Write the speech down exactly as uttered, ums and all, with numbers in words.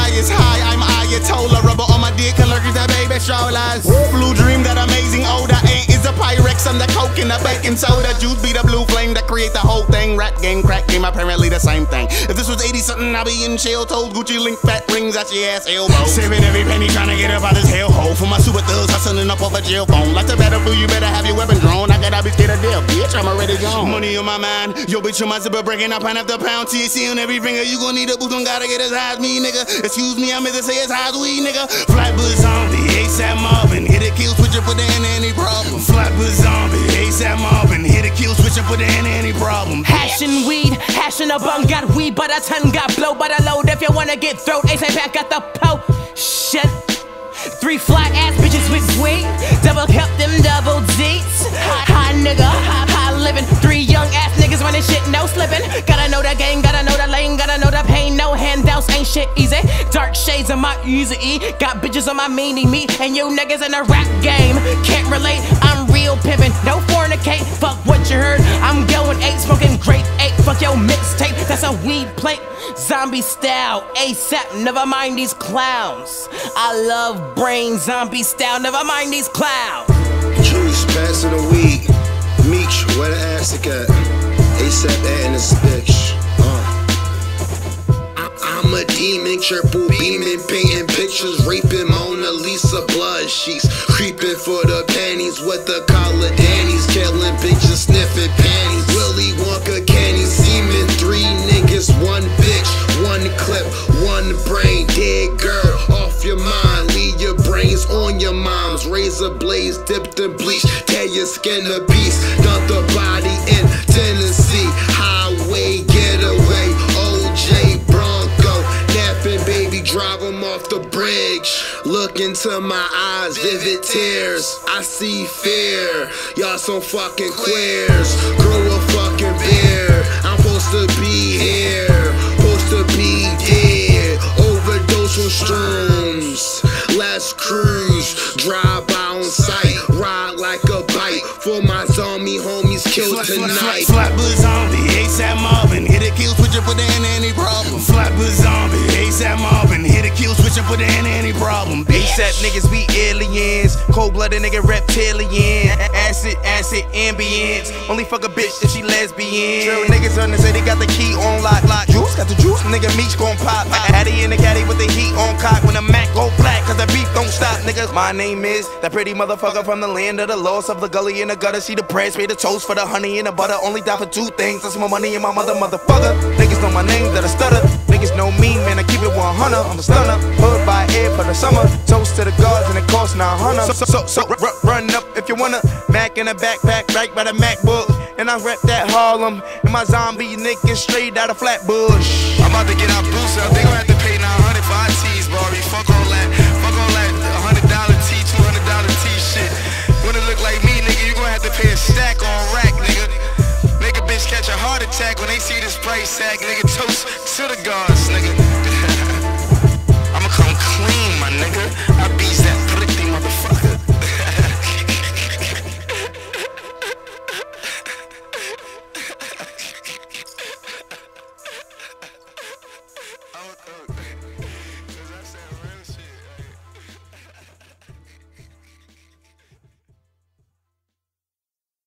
highest high, I'm Ayatollah. Rubber on my dick, allergic to baby strollers. Blue dream, that amazing odor. Ain't is a Pyrex, I'm the coke and the baking soda. Juice be the blue flame that create the whole thing. Rap game, crack game, apparently the same thing. If this was eighty something, I'll be in shell toes. Gucci link, fat rings at your ass elbow. Saving every penny, trying to get up out this hellhole. For my super thugs, hustling up off a jail phone. Like the battlefield, you better have your weapon drawn. I gotta be scared of death, bitch, I'm already gone. Money on my mind, yo bitch on my zipper, breaking up pound after pound. T H C on every finger, you gon' need a boost, don't gotta get as high as me, nigga. Excuse me, I meant to say as high as we, nigga. Flatbush zombie, ASAP Marvin, hit a kill switch and put in any problem. Flatbush zombie, ASAP Marvin, hit a kill switch and put in any problem. Hashing weed, hashing a bun, got weed, but a ton got blow, but a load. If you wanna get throat, ASAP back at the po. Shit. Three fly ass bitches with weed, double cup them double D's. Hot, hot nigga, hot, hot living. Three young ass niggas running shit, no slipping. Gotta know the game, gotta know the lane, gotta know the pain. No handouts, ain't shit easy. Dark shades of my easy E. Got bitches on my meanie me, and you niggas in the rap game can't relate. I'm real pimpin', no fornicate. Fuck what you heard. I'm going eight, smoking grape eight. Fuck your mixtape, that's a weed plate. Zombie style, ASAP. Never mind these clowns. I love brain zombie style. Never mind these clowns. Juice, passing the weed. Meech, where the ass at? ASAP and this bitch. Uh. I I'm a demon, triple beaming, painting pictures, raping Mona Lisa blood sheets, creeping for the panties with the collar Danny's, killing bitches, sniffing panties. Willy Wonka candy, semen, three niggas, one bitch, one clip, one brain, dead girl off your mind, leave your brains on your mom's. Razor blades dipped in bleach, tear your skin to piece, dump the body in Tennessee, highway getaway, O J Bronco, napping baby, drive him off the bridge. Look into my eyes, vivid tears, I see fear. Y'all some fucking queers, grow a fucking beard. I'm supposed to be here, supposed to be dead. Overdose on shrooms, let's cruise, drive by on sight, ride like a bike. For my zombie homies killed tonight. Flatbush zombie, ASAP Marvin, hit a kill switch and put in any problem. Flatbush zombie, ASAP Marvin, hit a kill switch and put in any problem. ASAP niggas, we aliens, cold-blooded nigga reptilian. Acid, acid, ambience. Only fuck a bitch if she lesbian. Trail niggas on the say they got the key on lock, lock. Juice got the juice, nigga Meech gon' pop. Addy in the caddy with the heat on cock. When the Mac go black, cause the beef don't stop, niggas. My name is that pretty motherfucker from the land of the lost, of the gully in the gutter. See the press, pay the toast for the honey and the butter. Only die for two things, that's my money and my mother, motherfucker. Niggas know my name, that I stutter. Niggas know me, man, I keep it one hundred. I'm a stunner, hood by air for the summer. Toast to the gods and it costs nine hundred. So, so, so, so run up if you wanna. Mac in a backpack, right by the MacBook. And I rep that Harlem. And my zombie niggas straight out of Flatbush. I'm about to get our boots up, they gon' have to pay nine hundred for our tees, Barbie. Fuck all that, fuck all that one hundred dollar tee, two hundred dollar tee shit. When it look like me, nigga, you gon' have to pay a stack on rack, nigga. Make a bitch catch a heart attack when they see this price tag, nigga. Toast to the gods, nigga. I'ma come clean, my nigga. I beats that pretty motherfucker. Oh, oh.